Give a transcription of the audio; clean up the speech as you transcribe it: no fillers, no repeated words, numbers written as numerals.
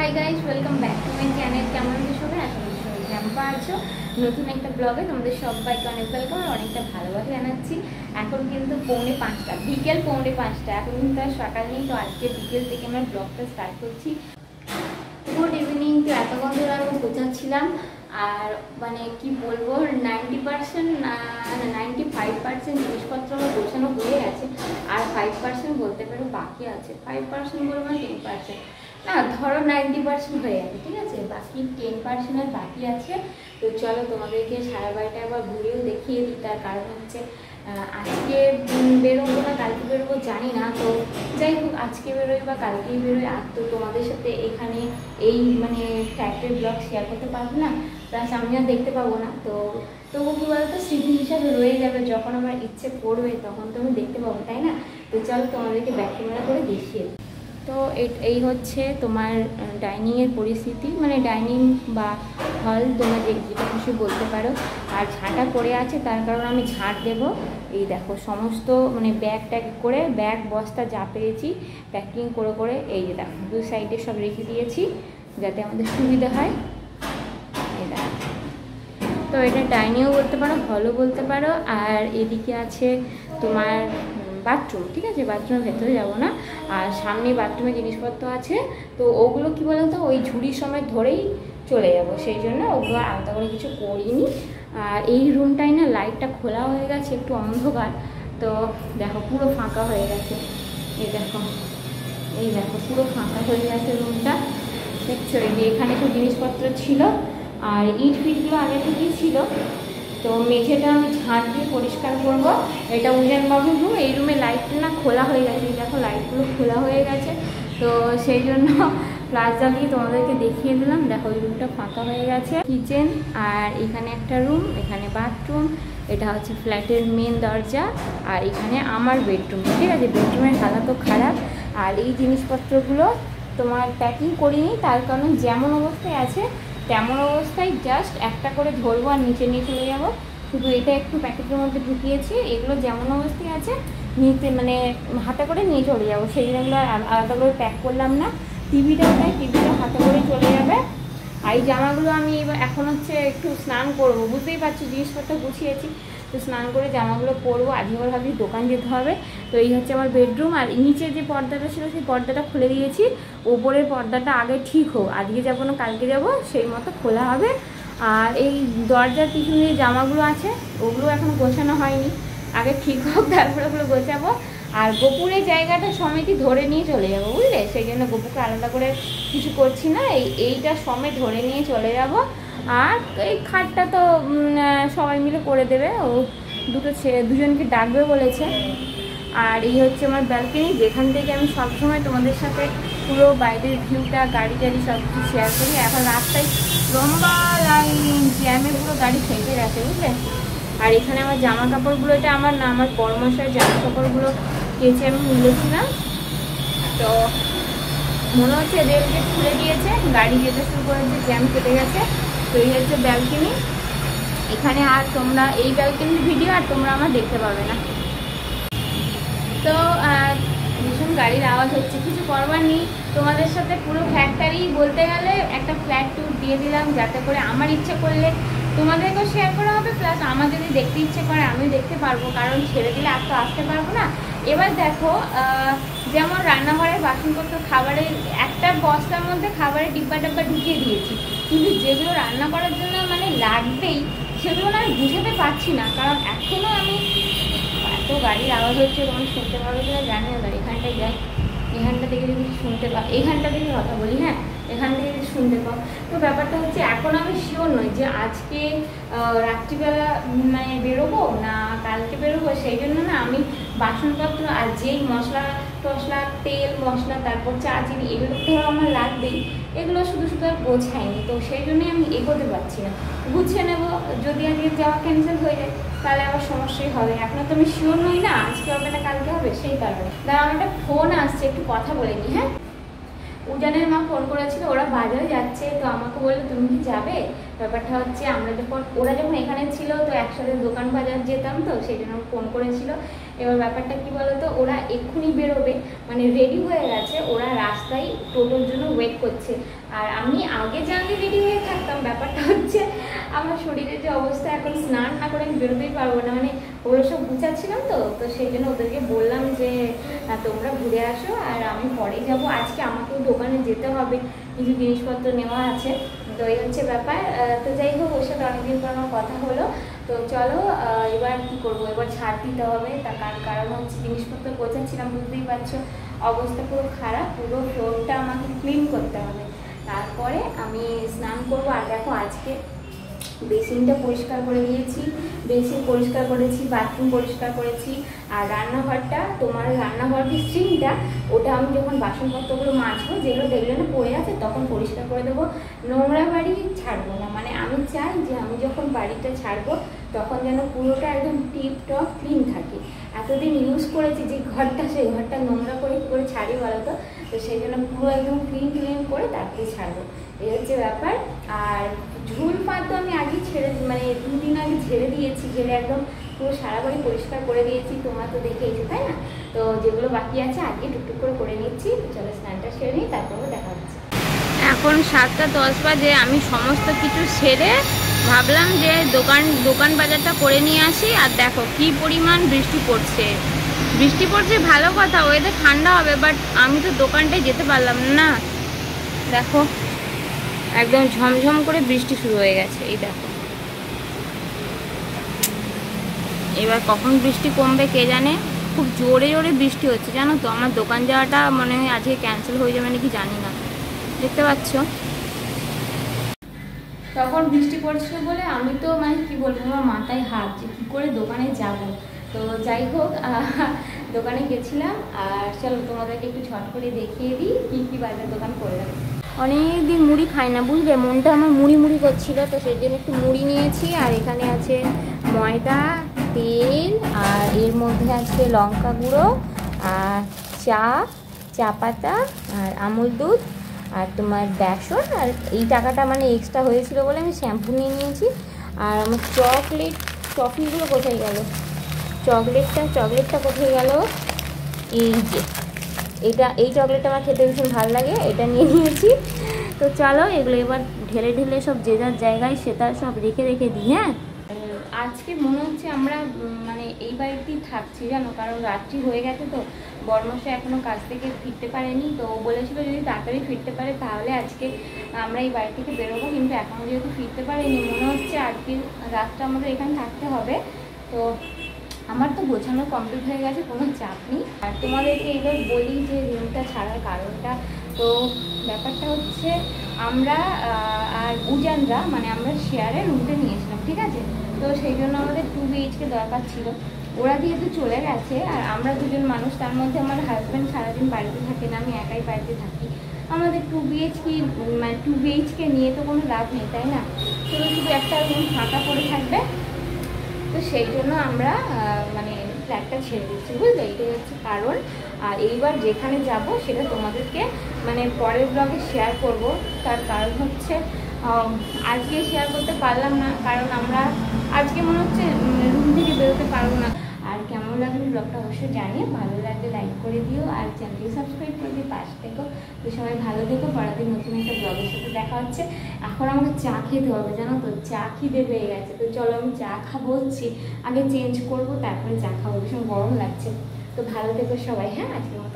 High guys, welcome back to my channel. কেমন আছো সবাই? আশা করি সবাই কেমন আছো। নতুন একটা ব্লগে তোমাদের সবাইকে অনেক ওয়েলকাম আর অনেকটা ভালোবাসা জানাচ্ছি। এখন কিন্তু 4:45, বিকেল 4:45। এখন কিন্তু আর সকাল নেই, তো আজকে বিকেল থেকে আমরা ব্লগটা স্টার্ট করছি। Good evening. তো এতক্ষণ ধরে আমি গোছাচ্ছিলাম আর মানে কি বলবো, 90% না 95% জিনিসপত্র আমার গোছানো হয়ে গেছে, আর 5% বলতে পারো বাকি আছে। 5% বলবো 10%, না ধরো 90% হয়ে গেছে, ঠিক আছে, বাকি 10% বাকি আছে। তো চলো তোমাদেরকে সারা বাড়িটা একবার ঘুরেও দেখিয়ে দিই। তার কারণ হচ্ছে আজকে বেরোবো না কালকে বেরোবো জানি না, তো যাই হোক আজকে বেরোই বা কালকেই বেরোই। আর তো তোমাদের সাথে এখানে এই মানে ফ্ল্যাটের ব্লগ শেয়ার করতে পারবো না, প্লাস আমি আর দেখতে পাবো না। তো তবু কী বলতো, স্মৃতি হিসাবে রয়ে যাবে, যখন আমার ইচ্ছে করবে তখন তো আমি দেখতে পাবো, তাই না? তো চলো তোমাদেরকে ব্যাক ক্যামেরা করে দেখিয়ে। তো এই হচ্ছে তোমার ডাইনিংয়ের পরিস্থিতি, মানে ডাইনিং বা হল তোমরা যেটা খুশি বলতে পারো। আর ঝাঁটা পড়ে আছে, তার কারণ আমি ঝাঁট দেবো। এই দেখো সমস্ত মানে ব্যাগ ট্যাগ করে, ব্যাগ বস্তা যা পেয়েছি প্যাকিং করে করে এই যে দেখো দু সাইডে সব রেখে দিয়েছি যাতে আমাদের সুবিধা হয়। এই দেখো, তো এটা ডাইনিংও বলতে পারো, হলও বলতে পারো। আর এদিকে আছে তোমার বাথরুম, ঠিক আছে, বাথরুমের ভেতরে যাবো না। আর সামনে বাথরুমের জিনিসপত্র আছে, তো ওগুলো কী বলো তো, ওই ঝুড়ির সময় ধরেই চলে যাব, সেই জন্য ওগুলো আলাদা করে কিছু করিনি। আর এই রুমটাই না লাইটটা খোলা হয়ে গেছে, একটু অন্ধকার, তো দেখো পুরো ফাঁকা হয়ে গেছে। এই দেখো পুরো ফাঁকা হয়ে গেছে রুমটা, দেখছো? এই যে এখানে একটু জিনিসপত্র ছিল, আর ইট ফিটগুলো আগে থেকেই ছিল। তো মেঝেটা আমি ঝাঁট দিয়ে পরিষ্কার করবো। এটা উজানবাবুর রুম, এই রুমে লাইটটা না খোলা হয়ে গেছে, দেখো লাইটগুলো খোলা হয়ে গেছে, তো সেই জন্য ফ্ল্যাশ জ্বালিয়ে তোমাদেরকে দেখিয়ে দিলাম। দেখো ওই রুমটা ফাঁকা হয়ে গেছে। কিচেন, আর এখানে একটা রুম, এখানে বাথরুম, এটা হচ্ছে ফ্ল্যাটের মেন দরজা, আর এখানে আমার বেডরুম, ঠিক আছে। বেডরুমের হালাত তো খারাপ। আর এই জিনিসপত্রগুলো তোমার প্যাকিং করিনি, তার কারণ যেমন অবস্থায় আছে তেমন অবস্থায় জাস্ট একটা করে ধরবো আর নিচে নিয়ে চলে যাবো। শুধু এটা একটু প্যাকেটের মধ্যে ঢুকিয়েছি, এগুলো যেমন অবস্থায় আছে নিতে মানে হাতে করে নিয়ে চলে যাবো, সেই জন্য আলাদা করে প্যাক করলাম না। টিভিটাও তাই, টিভিটা হাতে করে চলে যাবে। আর এই জামাগুলো আমি এখন হচ্ছে একটু স্নান করবো, বুঝতেই পারছি জিনিসপত্র গুছিয়েছি, তো স্নান করে জামাগুলো পরবো। আজকে ভাবি দোকান যেতে হবে। তো এই হচ্ছে আমার বেডরুম। আর নিচে যে পর্দাটা ছিল সেই পর্দাটা খুলে দিয়েছি, ওপরের পর্দাটা আগে ঠিক হোক, আজকে যাবো না কালকে যাবো, সেই মতো খোলা হবে। আর এই দরজার পিছনে যে জামাগুলো আছে ওগুলো এখন গোছানো হয়নি, আগে ঠিক হোক তারপরে ওগুলো গোছাবো। আর গোপুরের জায়গাটা সমেতই ধরে নিয়ে চলে যাবো, বুঝলে? সেই জন্য গোপুকে আলাদা করে কিছু করছি না, এইটা সমেত ধরে নিয়ে চলে যাব। আর এই খাটটা তো সবাই মিলে করে দেবে, ও দুজনকে ডাকবে বলেছে। আর এই হচ্ছে আমার ব্যালকনি, যেখান থেকে আমি সবসময় তোমাদের সাথে পুরো বাইরের ভিউটা, গাড়ি টাড়ি সব কিছু শেয়ার করি। এখন রাস্তায় লম্বা লাইন জ্যামে পুরো গাড়ি ফেঁকে গেছে, বুঝলে? আর এখানে আমার জামা কাপড়গুলো, এটা আমার না, আমার বড়মশাইয়ের জামা কাপড়গুলো কেচে আমি মিলেছিলাম। তো মনে হচ্ছে রেল গেট খুলে দিয়েছে, গাড়ি যেতে শুরু করেছে, জ্যাম কেটে গেছে। তো এই হচ্ছে ব্যালকনি। এখানে আর তোমরা এই ব্যালকনির ভিডিও আর তোমরা আমার দেখতে পাবে না। তো ভীষণ গাড়ির আওয়াজ হচ্ছে, কিছু করবার নেই। তোমাদের সাথে পুরো ফ্ল্যাটটারই বলতে গেলে একটা ফ্ল্যাট ট্যুর দিয়ে দিলাম, যাতে করে আমার ইচ্ছে করলে তোমাদেরকেও শেয়ার করা হবে, প্লাস আমার যদি দেখতে ইচ্ছে করে আমিও দেখতে পারবো, কারণ ছেড়ে দিলে আর তো আসতে পারবো না। এবার দেখো, যেমন রান্নাঘরের বাসনপত্র, খাবারের একটা বস্তার মধ্যে খাবারের ডিব্বা ঢুকিয়ে দিয়েছি, কিন্তু যেগুলো রান্না করার জন্য মানে লাগবেই সেগুলো না আমি বুঝাতে পারছি না, কারণ এখনও আমি এত গাড়ির আওয়াজ হচ্ছে, তোমার শুনতে পারবে কিনা জানি না। এখানটায় যাই, এখানটা থেকে যদি শুনতে পাও, এইখানটা থেকে কথা বলি, হ্যাঁ, এখান থেকে যদি শুনতে পাও। তো ব্যাপারটা হচ্ছে এখন আমি শিওর নই যে আজকে রাত্রিবেলা মানে বেরোবো না কালকে বেরোবো, সেই জন্য না আমি বাসনপত্র আর যেই মশলা টশলা, তেল মশলা, তারপর চা চিনি, এগুলো তো আমার লাগবেই, এগুলো শুধু আর গোছাইনি। তো সেই জন্যই আমি এগোতে পারছি না, গুছিয়ে নেবো। যদি আজকে যাওয়া ক্যান্সেল হয়ে যায় তাহলে আবার সমস্যাই হবে। এখন তো আমি শিওর নই না আজকে হবে না কালকে হবে, সেই কারণে। দাঁড়া, আমার একটা ফোন আসছে, একটু কথা বলে নি। হ্যাঁ, উজানের মা ফোন করেছিল, ওরা বাজারে যাচ্ছে, তো আমাকে বললো তুমি কি যাবে। ব্যাপারটা হচ্ছে আমরা যখন ওরা যখন এখানে ছিল তো একসাথে দোকান বাজার যেতাম, তো সেই জন্য ফোন করেছিল। এবার ব্যাপারটা কি বলতো, ওরা এক্ষুনি বেরোবে, মানে রেডি হয়ে গেছে, ওরা রাস্তায় টোটোর জন্য ওয়েট করছে। আর আমি আগে জানলে রেডি হয়ে থাকতাম, ব্যাপারটা হচ্ছে আমার শরীরের যে অবস্থা, এখন স্নান না করে আমি বেরোতেই পারবো না, মানে ওগুলো সব গুছাচ্ছিলাম তো সেই জন্য ওদেরকে বললাম যে তোমরা ঘুরে আসো আর আমি পরেই যাব, আজকে আমাকেও দোকানে যেতে হবে, কিছু জিনিসপত্র নেওয়া আছে। তো এই হচ্ছে ব্যাপার। তো যাই হোক, ওর সাথে অনেকদিন পর আমার কথা হলো। তো চলো এবার কি করব, এবার ছাড় দিতে হবে, তার কারণ হচ্ছে জিনিসপত্র গোছাচ্ছিলাম, বুঝতেই পারছো অবস্থা পুরো খারাপ, পুরো ফ্লোরটা আমাকে ক্লিন করতে হবে, তারপরে আমি স্নান করবো। আর দেখো আজকে বেসিনটা পরিষ্কার করে দিয়েছি, বেসিন পরিষ্কার করেছি, বাথরুম পরিষ্কার করেছি, আর রান্নাঘরটা, তোমার রান্নাঘরের সিঙ্কটা, ওটা আমি যখন বাসনপত্রগুলো মাজবো, যেগুলো দেখলে না পড়ে আছে, তখন পরিষ্কার করে দেবো। নোংরা বাড়ি ছাড়বো না, মানে আমি চাই যে আমি যখন বাড়িটা ছাড়বো তখন যেন পুরোটা একদম টিপ টপ ক্লিন থাকে। এতদিন ইউজ করেছি যে ঘরটা, সেই ঘরটা নোংরা করে কী করে ছাড়ি বলো তো, সেই জন্য পুরো একদম ক্লিন করে তারপরে ছাড়বো, এই হচ্ছে ব্যাপার। আর ঝুল পাত তো আমি আগে ছেড়ে, মানে 2 দিন আগে ঝেড়ে দিয়েছি, ঝেড়ে একদম পুরো সারা বাড়ি পরিষ্কার করে দিয়েছি, তোমরা তো দেখেইছো তাই না। তো যেগুলো বাকি আছে আগে টুকটুক করে নিচ্ছি। তো চলো স্নানটা সেরে নিই, তারপরে দেখা হচ্ছে। এখন 7টা 10 বাজে, আমি সমস্ত কিছু সেরে ভাবলাম যে দোকান বাজারটা করে নিয়ে আসি। আর দেখো কি পরিমাণ বৃষ্টি পড়ছে, ভালো কথা, ওয়েদার ঠান্ডা হবে, বাট আমি তো দোকানটায় যেতে পারলাম না। দেখো একদম ঝমঝম করে বৃষ্টি শুরু হয়ে গেছে, এই দেখো। এবার কখন বৃষ্টি কমবে কে জানে, খুব জোরে বৃষ্টি হচ্ছে জানো তো। আমার দোকান যাওয়াটা মনে হয় আজকে ক্যান্সেল হয়ে যাবে নাকি জানি না, দেখতে পাচ্ছ। তখন বৃষ্টি পড়ছিল বলে আমি তো মানে কি বলবো, আমার মাথায় হাত যে কী করে দোকানে যাব। তো যাই হোক, দোকানে গেছিলাম। আর চলো তোমাদেরকে একটু ঝট করে দেখিয়ে দিই কী বাজার দোকান করলাম। অনেকদিন মুড়ি খাই না বুঝলে, মনটা আমার মুড়ি করছিল, তো সেই জন্য একটু মুড়ি নিয়েছি। আর এখানে আছে ময়দা, তেল, আর এর মধ্যে আছে লঙ্কা গুঁড়ো, আর চা পাতা, আর আমুল দুধ, আর তোমার বেসন। আর এই টাকাটা মানে এক্সট্রা হয়েছিল বলে আমি শ্যাম্পু নিয়ে নিয়েছি। আর আমার চকলেটগুলো কোথায় গেল, চকলেটটা কোথায় গেল, এই যে এই চকলেটটা আমার খেতে ভীষণ ভালো লাগে, এটা নিয়ে নিয়েছি। তো চলো এগুলো এবার ঢেলে সব যে যার জায়গায় সেটা সব রেখে দিই। হ্যাঁ, আজকে মনে হচ্ছে আমরা মানে এই বাড়িতেই থাকছি জানো, কারণ রাত্রি হয়ে গেছে তো, বরমশাই এখনও কাজ থেকে ফিরতে পারেনি। তো বলেছিল যদি তাড়াতাড়ি ফিরতে পারে তাহলে আজকে আমরা এই বাড়ি থেকে বেরোবো, কিন্তু এখনও যেহেতু ফিরতে পারেনি, মনে হচ্ছে আজকের রাতটা আমাদের এখানে থাকতে হবে। তো আমার তো গোছানো কমপ্লিট হয়ে গেছে, কোনো চাপ নেই। আর তোমাদেরকে এবার বলি যে রুমটা ছাড়ার কারণটা। তো ব্যাপারটা হচ্ছে আমরা আর উজানরা মানে আমরা শেয়ারে রুমটা নিয়েছিলাম, ঠিক আছে। তো সেই জন্য আমাদের 2 BHK দরকার ছিল। ওরা যেহেতু চলে গেছে আর আমরা দুজন মানুষ, তার মধ্যে আমার হাজব্যান্ড সারাদিন বাড়িতে থাকে না, আমি একাই বাড়িতে থাকি। আমাদের 2 BHK মানে 2 BHK নিয়ে তো কোনো লাভ নেই তাই না, শুধু একটা রুম ফাঁকা পড়ে থাকবে। তো সেই জন্য আমরা মানে ফ্ল্যাটটা ছেড়ে দিচ্ছি, বুঝলে, এটাই হচ্ছে কারণ। আর এইবার যেখানে যাব সেটা তোমাদেরকে মানে পরের ব্লগে শেয়ার করব। তার কারণ হচ্ছে আজকে শেয়ার করতে পারলাম না, কারণ আমরা আজকে মনে হচ্ছে রুম থেকে বেরোতে পারবো না। আর কেমন লাগলো ব্লগটা অবশ্যই জানিয়ে, ভালো লাগলে লাইক করে দিও, আর চ্যানেলটি সাবস্ক্রাইব করে দিয়ে পাশে থেকো। তো সবাই ভালো থেকো, পরের নতুন একটা ব্লগের সাথে দেখা হচ্ছে। এখন আমাকে চা খেতে হবে জানো তো, চা খিদে পেয়ে গেছে। তো চলো আমি চা খাবো, আগে চেঞ্জ করবো তারপরে চা খাবো, ভীষণ গরম লাগছে। তো ভালো থেকো সবাই, হ্যাঁ, আজকে